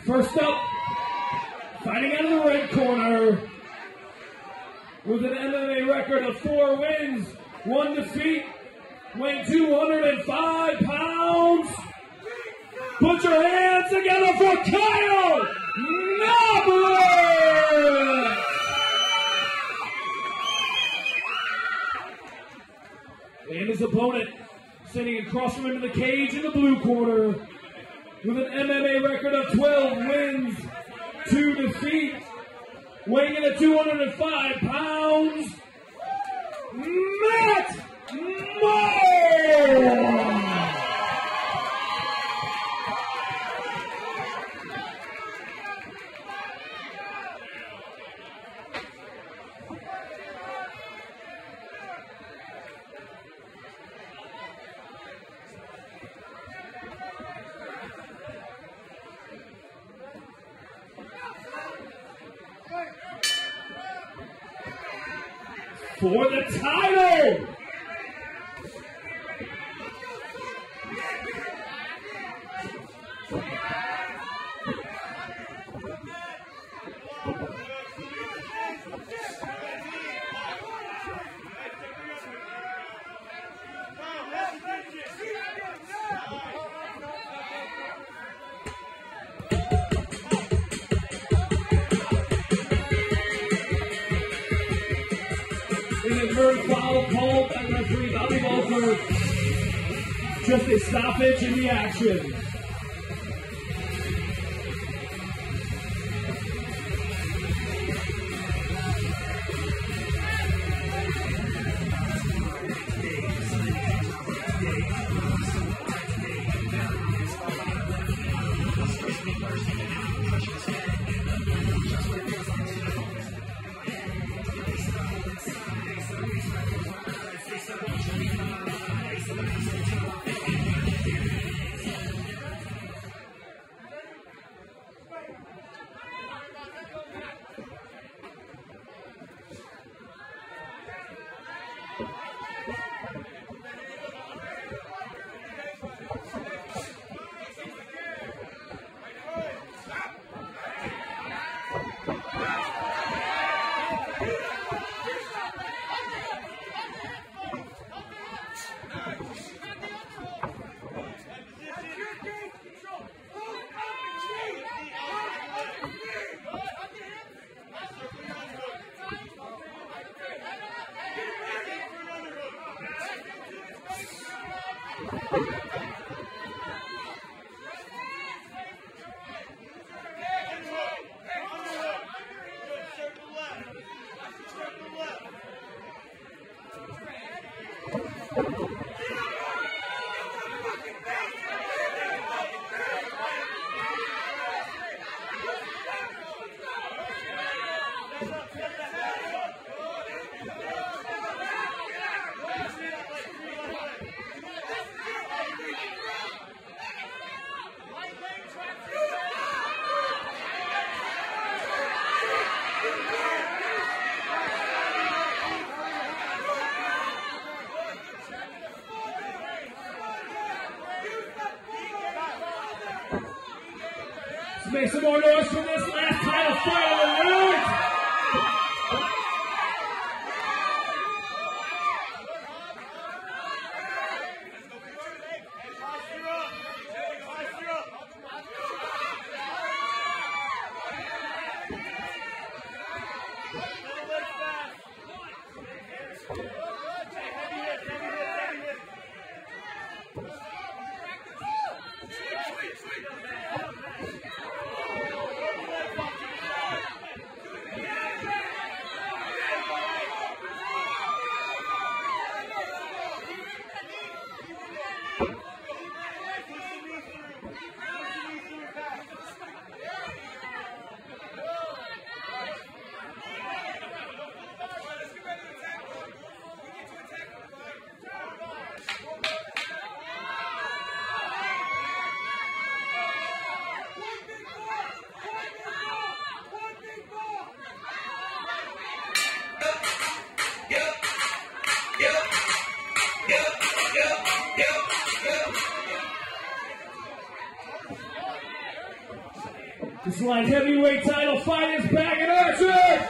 First up, fighting out of the red corner, with an MMA record of 4 wins, 1 defeat, weighing 205 pounds. Put your hands together for Kyle Noblitt! And his opponent, sitting across from him in the cage in the blue corner, with an MMA record of 12 wins, 2 defeat, weighing in at 205 pounds, Matt Moore! For the title! Inadvertent foul called by referee Bobby Walker. Just a stoppage in the action. Let's make some more noise for this last title fight of the night. light heavyweight title fight is back in action!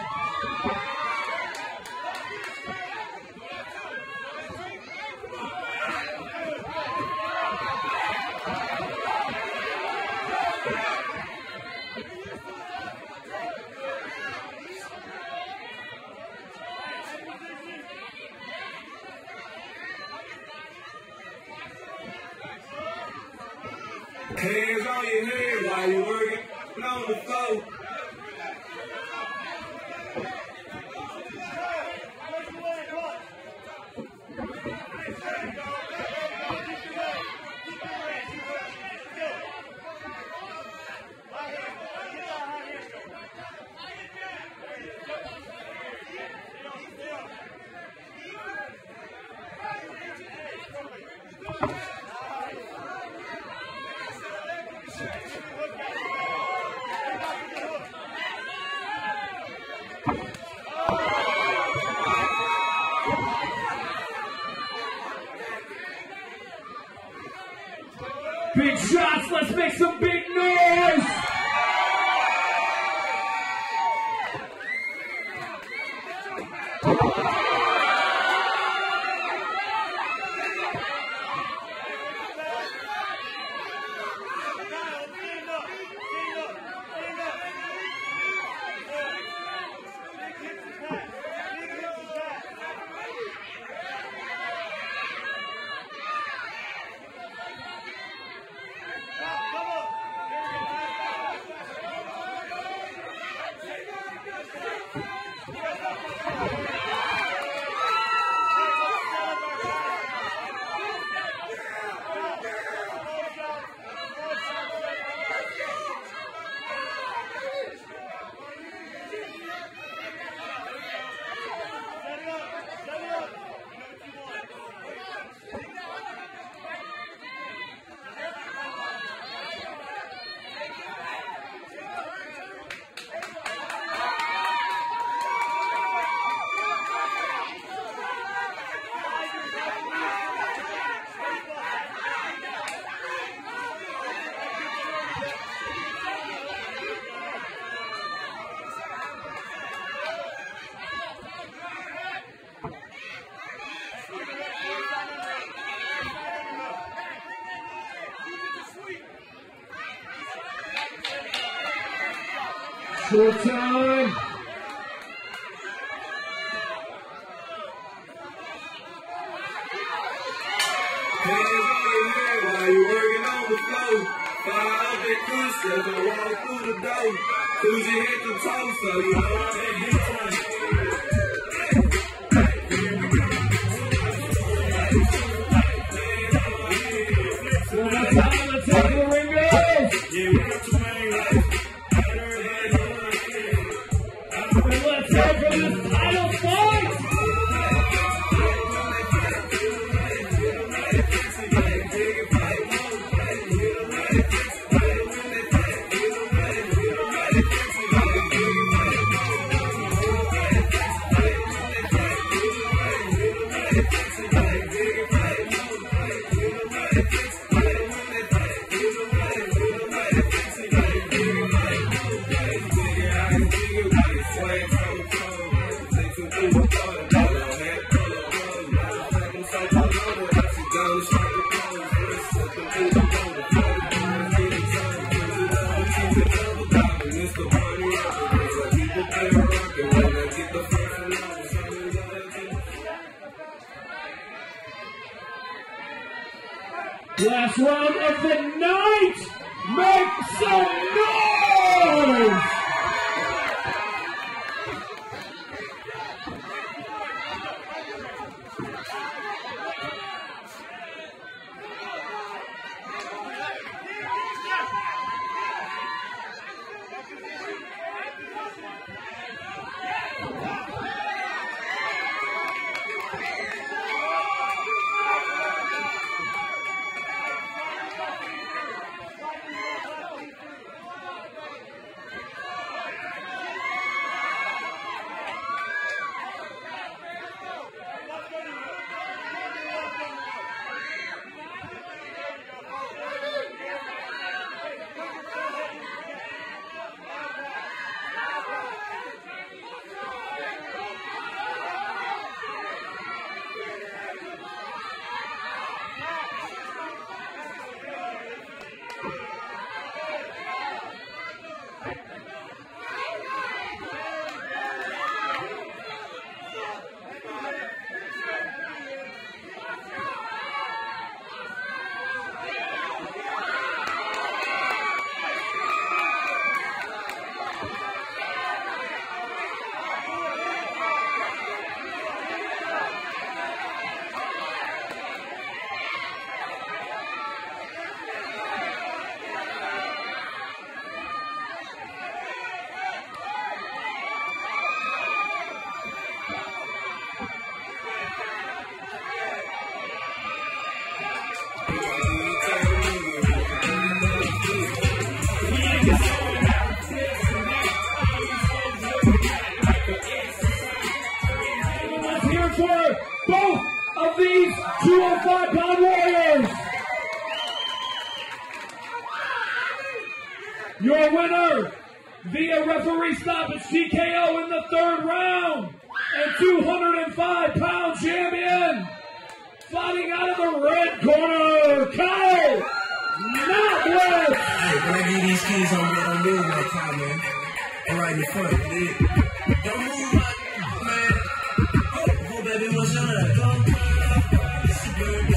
Hands on your head while you're working on the floor. Big shots, let's make some big noise! Short time. Hands on your head while you're working on the floor. Fire up that push as I walk through the door. Who's your head to toe, so you know that hit One more time, let's take the ring goes. yeah, we got your main life. And let's go for this title fight. Last round of the night! Make some noise! Let's hear for both of these 205-pound warriors. Your winner via referee stoppage TKO in the 3rd round, and 205-pound champion, fighting out of the red corner, Kyle Noblitt. Hey, when I get these kids on me, don't move my time, man. I'm right in the front, dude. Don't move my man. Oh, baby, what's your name?